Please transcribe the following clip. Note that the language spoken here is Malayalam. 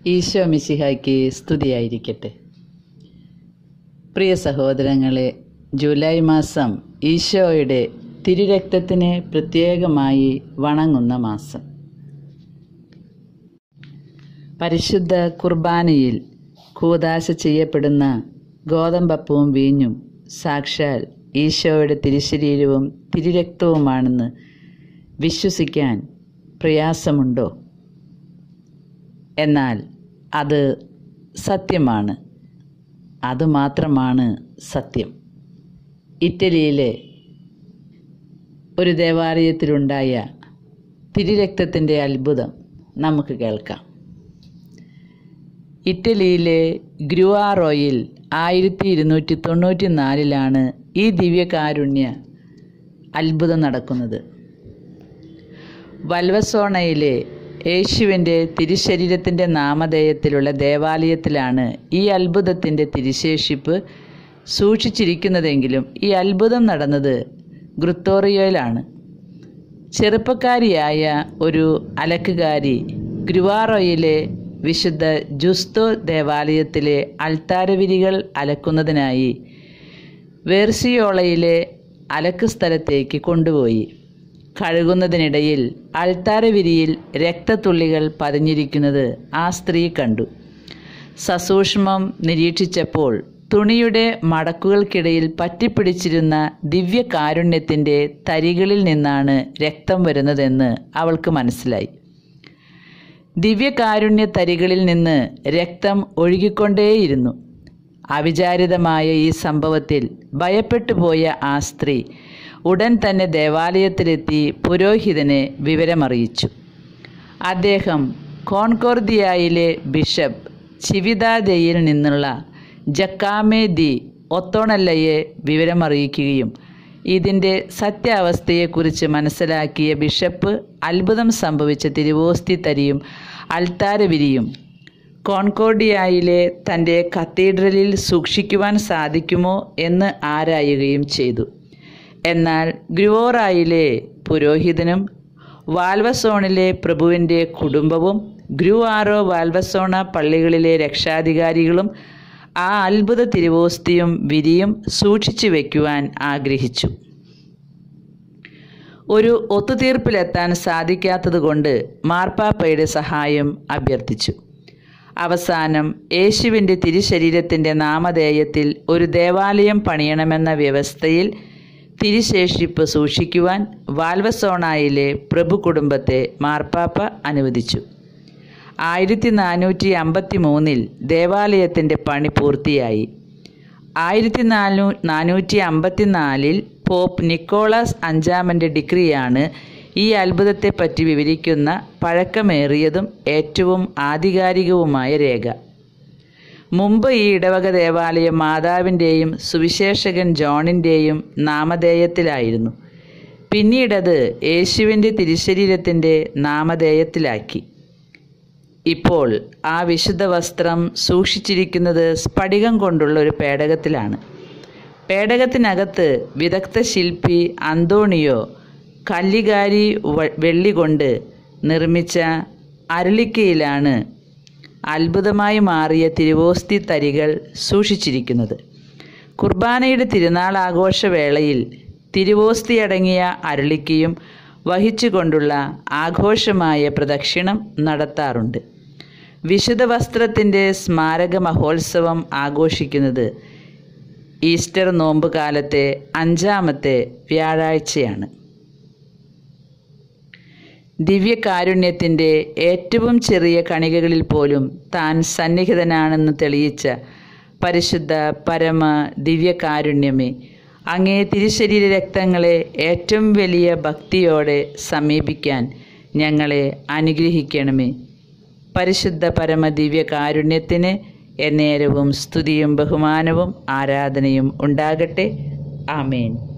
ഈശോ മിശിഹായ്ക്ക് സ്തുതിയായിരിക്കട്ടെ. പ്രിയ സഹോദരങ്ങളെ, ജൂലൈ മാസം ഈശോയുടെ തിരുരക്തത്തിനെ പ്രത്യേകമായി വണങ്ങുന്ന മാസം. പരിശുദ്ധ കുർബാനയിൽ കൂദാശ ചെയ്യപ്പെടുന്ന ഗോതമ്പപ്പവും വീഞ്ഞും സാക്ഷാൽ ഈശോയുടെ തിരുശരീരവും തിരുരക്തവുമാണെന്ന് വിശ്വസിക്കാൻ പ്രയാസമുണ്ടോ? എന്നാൽ അത് സത്യമാണ്. അതുമാത്രമാണ് സത്യം. ഇറ്റലിയിലെ ഒരു ദേവാലയത്തിലുണ്ടായ തിരുരക്തത്തിൻ്റെ അത്ഭുതം നമുക്ക് കേൾക്കാം. ഇറ്റലിയിലെ ഗ്രുവാറോയിൽ 1294 ഈ ദിവ്യകാരുണ്യ അത്ഭുതം നടക്കുന്നത്. വൽവസോണയിലെ യേശുവിൻ്റെ തിരുശരീരത്തിൻ്റെ നാമധേയത്തിലുള്ള ദേവാലയത്തിലാണ് ഈ അത്ഭുതത്തിൻ്റെ തിരുശേഷിപ്പ് സൂക്ഷിച്ചിരിക്കുന്നതെങ്കിലും ഈ അത്ഭുതം നടന്നത് ഗ്രുത്തോറിയോയിലാണ്. ചെറുപ്പക്കാരിയായ ഒരു അലക്കുകാരി ഗ്രുവാറോയിലെ വിശുദ്ധ ജുസ്തോ ദേവാലയത്തിലെ അൾത്താരവിരികൾ അലക്കുന്നതിനായി വേർസിയോളയിലെ അലക്ക് സ്ഥലത്തേക്ക് കൊണ്ടുപോയി. കഴുകുന്നതിനിടയിൽ അൾത്താരവിരിയിൽ രക്തത്തുള്ളികൾ പതിഞ്ഞിരിക്കുന്നത് ആ സ്ത്രീ കണ്ടു. സസൂക്ഷ്മം നിരീക്ഷിച്ചപ്പോൾ തുണിയുടെ മടക്കുകൾക്കിടയിൽ പറ്റിപ്പിടിച്ചിരുന്ന ദിവ്യകാരുണ്യത്തിൻ്റെ തരികളിൽ നിന്നാണ് രക്തം വരുന്നതെന്ന് അവൾക്ക് മനസ്സിലായി. ദിവ്യകാരുണ്യ തരികളിൽ നിന്ന് രക്തം ഒഴുകിക്കൊണ്ടേയിരുന്നു. അവിചാരിതമായ ഈ സംഭവത്തിൽ ഭയപ്പെട്ടുപോയ ആ സ്ത്രീ ഉടൻ തന്നെ ദേവാലയത്തിലെത്തി പുരോഹിതനെ വിവരമറിയിച്ചു. അദ്ദേഹം കോൺകോർദിയയിലെ ബിഷപ്പ് ചിവിതാദയിൽ നിന്നുള്ള ജക്കാമേ ദി ഒത്തോണല്ലയെ വിവരമറിയിക്കുകയും ഇതിൻ്റെ സത്യാവസ്ഥയെക്കുറിച്ച് മനസ്സിലാക്കിയ ബിഷപ്പ് അത്ഭുതം സംഭവിച്ച തിരുവോസ്തി തരിയും അൾത്താരവിരിയും കോൺകോർഡിയയിലെ തൻ്റെ കത്തീഡ്രലിൽ സൂക്ഷിക്കുവാൻ സാധിക്കുമോ എന്ന് ആരായുകയും ചെയ്തു. എന്നാൽ ഗ്രുവോറായിലെ പുരോഹിതനും വാൽവസോണിലെ പ്രഭുവിൻ്റെ കുടുംബവും ഗ്രുവാറോ വാൽവസോണ പള്ളികളിലെ രക്ഷാധികാരികളും ആ അത്ഭുത തിരുവോസ്തിയും വിരിയും സൂക്ഷിച്ചു വയ്ക്കുവാൻ ആഗ്രഹിച്ചു. ഒരു ഒത്തുതീർപ്പിലെത്താൻ സാധിക്കാത്തതുകൊണ്ട് മാർപ്പാപ്പയുടെ സഹായം അഭ്യർത്ഥിച്ചു. അവസാനം യേശുവിൻ്റെ തിരുശരീരത്തിൻ്റെ നാമധേയത്തിൽ ഒരു ദേവാലയം പണിയണമെന്ന വ്യവസ്ഥയിൽ തിരുശേഷിപ്പ് സൂക്ഷിക്കുവാൻ വാൽവസോണയിലെ പ്രഭു കുടുംബത്തെ മാർപ്പാപ്പ അനുവദിച്ചു. 1453 ദേവാലയത്തിൻ്റെ പണി പൂർത്തിയായി. 1454 പോപ്പ് നിക്കോളാസ് അഞ്ചാമൻ്റെ ഡിക്രിയാണ് ഈ അത്ഭുതത്തെപ്പറ്റി വിവരിക്കുന്ന പഴക്കമേറിയതും ഏറ്റവും ആധികാരികവുമായ രേഖ. മുമ്പ് ഈ ഇടവക ദേവാലയം മാതാവിൻ്റെയും സുവിശേഷകൻ ജോണിൻ്റെയും നാമധേയത്തിലായിരുന്നു. പിന്നീടത് യേശുവിൻ്റെ തിരുശരീരത്തിൻ്റെ നാമധേയത്തിലാക്കി. ഇപ്പോൾ ആ വിശുദ്ധ വസ്ത്രം സൂക്ഷിച്ചിരിക്കുന്നത് സ്ഫടികം കൊണ്ടുള്ള ഒരു പേടകത്തിലാണ്. പേടകത്തിനകത്ത് വിദഗ്ധ ശില്പി അന്തോണിയോ കല്ലികാരി വെള്ളി കൊണ്ട് നിർമ്മിച്ച അരുളിക്കയിലാണ് അത്ഭുതമായി മാറിയ തിരുവോസ്തി തരികൾ സൂക്ഷിച്ചിരിക്കുന്നത്. കുർബാനയുടെ തിരുനാൾ ആഘോഷവേളയിൽ തിരുവോസ്തി അടങ്ങിയ അരുളിക്കയും വഹിച്ചുകൊണ്ടുള്ള ആഘോഷമായ പ്രദക്ഷിണം നടത്താറുണ്ട്. വിശുദ്ധ വസ്ത്രത്തിൻ്റെ സ്മാരക മഹോത്സവം ആഘോഷിക്കുന്നത് ഈസ്റ്റർ നോമ്പ് കാലത്തെ 5-ാമത്തെ വ്യാഴാഴ്ചയാണ്. ദിവ്യകാരുണ്യത്തിൻ്റെ ഏറ്റവും ചെറിയ കണികകളിൽ പോലും താൻ സന്നിഹിതനാണെന്ന് തെളിയിച്ച പരിശുദ്ധ പരമ ദിവ്യകാരുണ്യമേ, അങ്ങേ തിരുശരീര രക്തങ്ങളെ ഏറ്റവും വലിയ ഭക്തിയോടെ സമീപിക്കാൻ ഞങ്ങളെ അനുഗ്രഹിക്കണമേ. പരിശുദ്ധ പരമ ദിവ്യകാരുണ്യത്തിന് എന്നേരവും സ്തുതിയും ബഹുമാനവും ആരാധനയും ഉണ്ടാകട്ടെ. ആമേൻ.